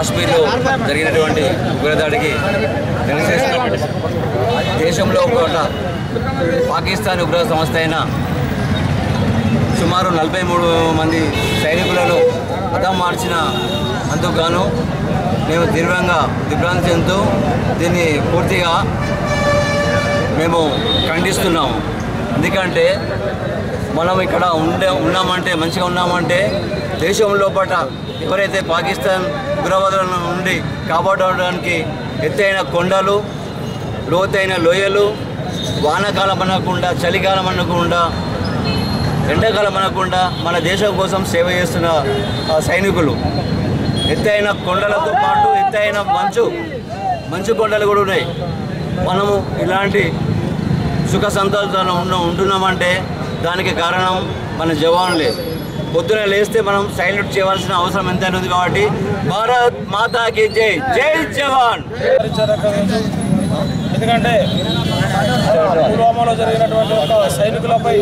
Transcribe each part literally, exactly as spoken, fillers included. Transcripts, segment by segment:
కాశ్మీర్లో జరిగినటువంటి ఉగ్రదాడికి నిరసన దేశంలో ఒక పాకిస్తాన్ ఉగ్ర సంస్థ అయిన సుమారు నలభై మూడు మంది సైనికులను హతమార్చిన అందుకు గాను మేము తీవ్రంగా దిగ్భ్రాంతి చెందుతూ దీన్ని పూర్తిగా మేము ఖండిస్తున్నాము. ఎందుకంటే మనం ఇక్కడ ఉండే ఉన్నామంటే మంచిగా ఉన్నామంటే దేశం లోపల ఎవరైతే పాకిస్తాన్ ఉగ్రవాదుల నుండి కాపాడడానికి ఎత్తైన కొండలు, లోతైన లోయలు, వానాకాలం అనకుండా చలికాలం అనకుండా ఎండాకాలం అనకుండా మన దేశం కోసం సేవ చేస్తున్న సైనికులు, ఎత్తైన కొండలతో పాటు ఎత్తైన మంచు మంచు కొండలు కూడా ఉన్నాయి. మనము ఇలాంటి సుఖ సంతోషాలు ఉన్న ఉంటున్నామంటే దానికి కారణం మన జవాన్లే. పొద్దున లేస్తే మనం సైల్యూట్ చేయవలసిన అవసరం ఎంతైనా ఉంది. కాబట్టి భారత్ మాతాకి జై, జై జవాన్. ఎందుకంటే పుల్వామాలో జరిగినటువంటి ఒక సైనికులపై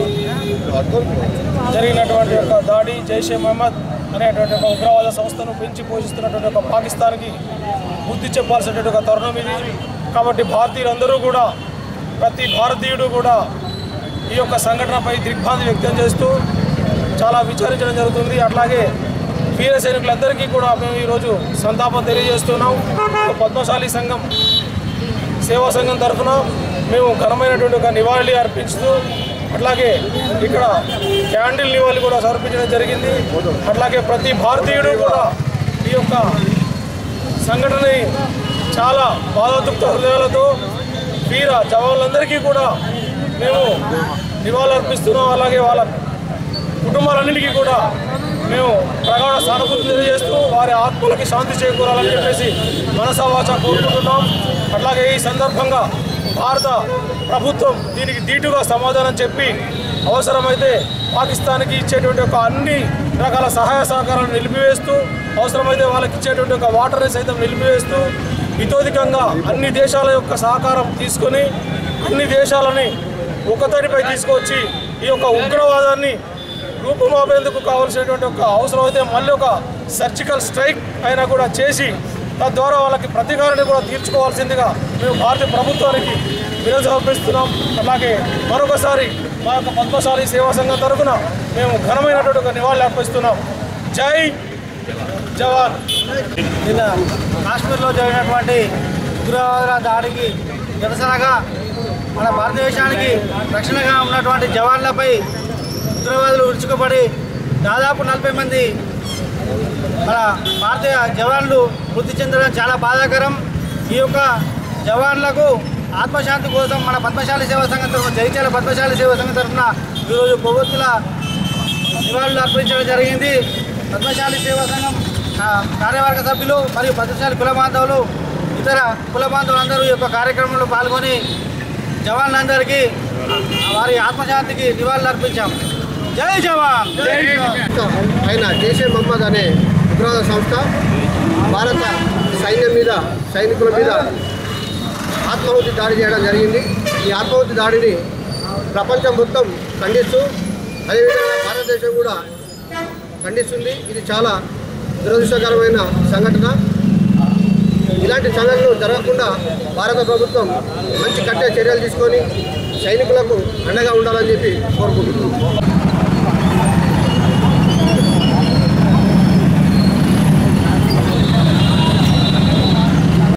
జరిగినటువంటి ఒక దాడి జైషే మహమ్మద్ అనేటువంటి ఒక ఉగ్రవాద సంస్థను పెంచి పోషిస్తున్నటువంటి ఒక పాకిస్తాన్కి బుద్ధి చెప్పాల్సినటువంటి ఒక తరుణం ఇది. కాబట్టి భారతీయులందరూ కూడా, ప్రతి భారతీయుడు కూడా ఈ యొక్క సంఘటనపై దిగ్భ్రాంతి వ్యక్తం చేస్తూ చాలా విచారించడం జరుగుతుంది. అట్లాగే వీర సైనికులందరికీ కూడా మేము ఈరోజు సంతాపం తెలియజేస్తున్నాం. పద్మశాలి సంఘం సేవా సంఘం తరఫున మేము ఘనమైనటువంటి ఒక నివాళి అర్పిస్తూ, అట్లాగే ఇక్కడ క్యాండిల్ నివాళి కూడా సమర్పించడం జరిగింది. అట్లాగే ప్రతి భారతీయుడు కూడా ఈ యొక్క సంఘటనని చాలా బాధాదుఃఖ హృదయాలతో వీర జవాన్లందరికీ కూడా మేము నివాళులు అర్పిస్తున్నాం. అలాగే వాళ్ళ కుటుంబాలన్నింటికీ కూడా మేము ప్రగాఢ సానుభూతి తెలియజేస్తూ వారి ఆత్మలకి శాంతి చేకూరాలని చెప్పేసి మనసావాచ కోరుకుంటున్నాం. అట్లాగే ఈ సందర్భంగా భారత ప్రభుత్వం దీనికి ధీటుగా సమాధానం చెప్పి అవసరమైతే పాకిస్తాన్కి ఇచ్చేటువంటి ఒక అన్ని రకాల సహాయ సహకారాలను నిలిపివేస్తూ, అవసరమైతే వాళ్ళకి ఇచ్చేటువంటి ఒక వాటర్ని సైతం నిలిపివేస్తూ, ఇతోధికంగా అన్ని దేశాల యొక్క సహకారం తీసుకొని అన్ని దేశాలని ఒకతడిపై తీసుకొచ్చి ఈ యొక్క ఉగ్రవాదాన్ని రూపుమాపేందుకు కావాల్సినటువంటి ఒక అవసరం అయితే మళ్ళీ ఒక సర్జికల్ స్ట్రైక్ అయినా కూడా చేసి తద్వారా వాళ్ళకి ప్రతీకారాన్ని కూడా తీర్చుకోవాల్సిందిగా మేము భారతీయ ప్రభుత్వానికి వినతి సమర్పిస్తున్నాం. అలాగే మరొకసారి మా యొక్క పద్మశాలి సేవా సంఘం తరఫున మేము ఘనమైనటువంటి ఒక నివాళులు అర్పిస్తున్నాం. జై జవాన్. నిన్న కాశ్మీర్లో జరిగినటువంటి ఉగ్రవాదుల దాడికి నిరసనగా మన భారతదేశానికి రక్షణగా ఉన్నటువంటి జవాన్లపై ఉగ్రవాదులు ఉరుచుకుపడి దాదాపు నలభై మంది మన భారతీయ జవాన్లు మృతి చెందడం చాలా బాధాకరం. ఈ యొక్క జవాన్లకు ఆత్మశాంతి కోసం మన పద్మశాలి సేవా సంఘం తరఫున, జగిత్యాల పద్మశాలి సేవా సంఘం తరఫున ఈరోజు కొవ్వొత్తుల నివాళులు అర్పించడం జరిగింది. పద్మశాలి సేవా సంఘం కార్యవర్గ సభ్యులు మరియు పద్మశాలి కుల బాంధవులు, ఇతర కుల బాంధవులందరూ ఈ యొక్క కార్యక్రమంలో పాల్గొని జవాన్లందరికీ వారి ఆత్మశాంతికి నివాళులు అర్పించాం. జై జవాన్. ఆయన జైషే మహమ్మద్ అనే ఉగ్రవాద సంస్థ భారత సైన్యం మీద, సైనికుల మీద ఆత్మాహుతి దాడి చేయడం జరిగింది. ఈ ఆత్మాహుతి దాడిని ప్రపంచం మొత్తం ఖండిస్తూ, అదేవిధంగా భారతదేశం కూడా ఖండిస్తుంది. ఇది చాలా దురదృష్టకరమైన సంఘటన. ఇలాంటి సంఘటనలు జరగకుండా భారత ప్రభుత్వం మంచి కట్టే చర్యలు తీసుకొని సైనికులకు అండగా ఉండాలని చెప్పి కోరుకుంటున్నాం.